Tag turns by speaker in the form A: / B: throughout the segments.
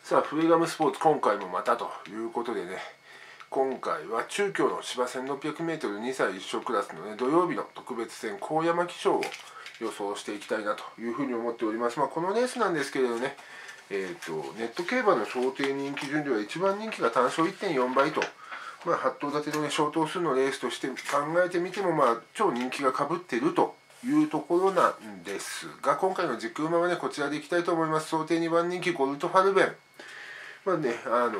A: さあ、フルガムスポーツ、今回もまたということでね、今回は中京の芝 1600m 2歳1勝クラスのね、土曜日の特別戦、高山記章を予想していきたいなというふうに思っております。このレースなんですけれどね、ネット競馬の想定人気順では1番人気が単勝 1.4 倍と、8頭立てのね、小頭数のレースとして考えてみても、超人気がかぶっているというところなんですが、今回の軸馬はね、こちらでいきたいと思います。想定2番人気、ゴルトファルベン。ゴル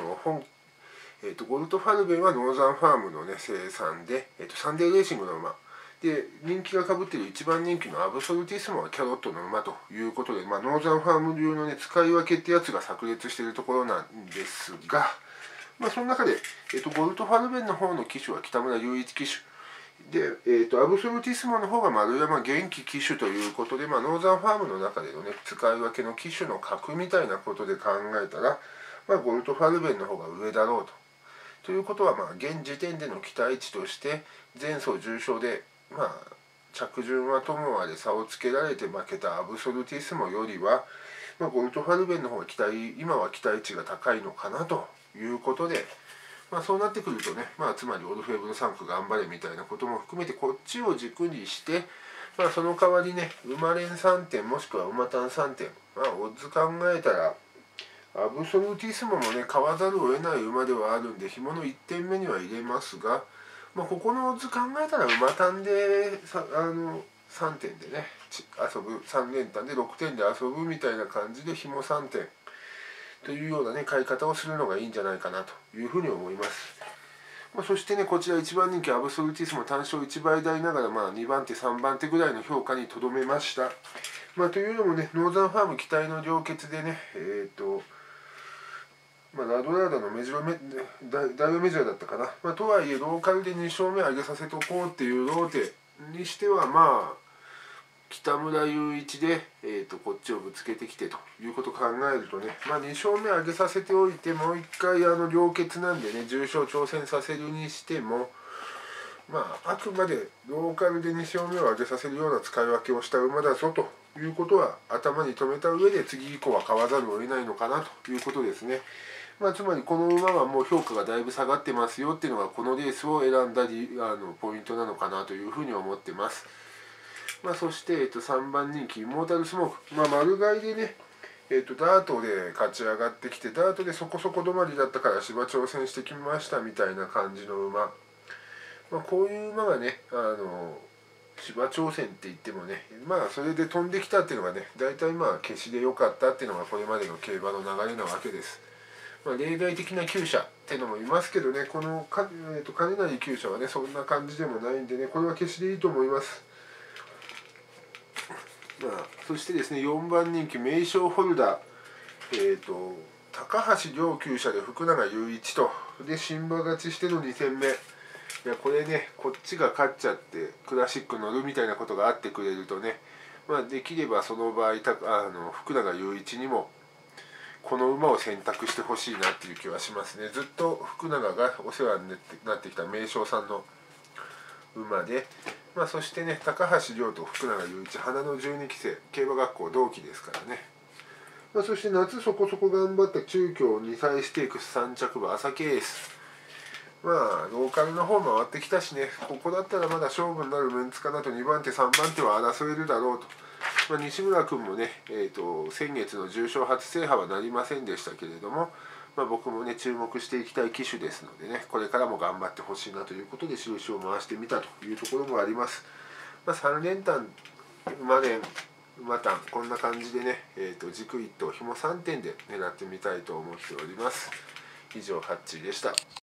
A: トファルベンはノーザンファームの、ね、生産で、サンデーレーシングの馬で、人気がかぶっている1番人気のアブソルティスモはキャロットの馬ということで、ノーザンファーム流の、ね、使い分けってやつが炸裂しているところなんですが、その中で、ゴルトファルベンの方の騎手は北村雄一騎手で、アブソルティスモの方が丸山元気騎手ということで、ノーザンファームの中での、ね、使い分けの騎手の格みたいなことで考えたら、ゴルトファルベンの方が上だろうと。ということは、現時点での期待値として、前走重賞で、着順はともあれ差をつけられて負けたアブソルティスモよりは、ゴルトファルベンの方が今は期待値が高いのかなということで、そうなってくるとね、つまりオルフェーブル3区頑張れみたいなことも含めてこっちを軸にして、その代わりね、馬連3点もしくは馬単3点、オッズ考えたら、アブソルティスモもね、買わざるを得ない馬ではあるんで、紐の1点目には入れますが、ここのオッズ考えたら馬単で3点でね、遊ぶ、3連単で6点で遊ぶみたいな感じで、紐3点というようなね、買い方をするのがいいんじゃないかなというふうに思います。そしてね、こちら1番人気アブソルティスモ単勝1倍台ながら、2番手、3番手ぐらいの評価にとどめました。というのもね、ノーザンファーム期待の良血でね、ラドラーダのダイオメジャーだったかな。とはいえ、ローカルで2勝目上げさせとこうっていうローテにしては、北村雄一で、こっちをぶつけてきてということを考えるとね、2勝目上げさせておいて、もう一回良血なんでね、重賞挑戦させるにしても、あくまでローカルで2勝目を上げさせるような使い分けをした馬だぞということは頭に留めた上で、次以降は買わざるを得ないのかなということですね。つまりこの馬はもう評価がだいぶ下がってますよっていうのが、このレースを選んだポイントなのかなというふうに思ってます。そして、3番人気イモータルスモーク、丸買いでね、ダートで勝ち上がってきて、ダートでそこそこ止まりだったから芝挑戦してきましたみたいな感じの馬、こういう馬がね、芝挑戦って言ってもね、それで飛んできたっていうのがね、大体消しで良かったっていうのがこれまでの競馬の流れなわけです。例外的な厩舎っていうのもいますけどね、この金成厩舎はね、そんな感じでもないんでね、これは消しでいいと思います。そしてですね、4番人気名称ホルダー、高橋両厩舎で福永雄一と、で新馬勝ちしての2戦目。これね、こっちが勝っちゃってクラシック乗るみたいなことがあってくれるとね、できればその場合福永雄一にもこの馬を選択してほしいなっていう気はしますね。ずっと福永がお世話になってきた名将さんの馬で、そしてね、高橋亮と福永雄一、花の12期生、競馬学校同期ですからね。そして夏そこそこ頑張った中京2歳ステークス3着馬朝ケース、ローカルの方回ってきたしね、ここだったらまだ勝負になるメンツかなと、2番手3番手は争えるだろうと。西村君もね、先月の重賞初制覇はなりませんでしたけれども、僕もね注目していきたい騎手ですのでね、これからも頑張ってほしいなということで印を回してみたというところもあります。3連単馬連馬単こんな感じでね、軸1頭紐3点で狙ってみたいと思っております。以上ハッチーでした。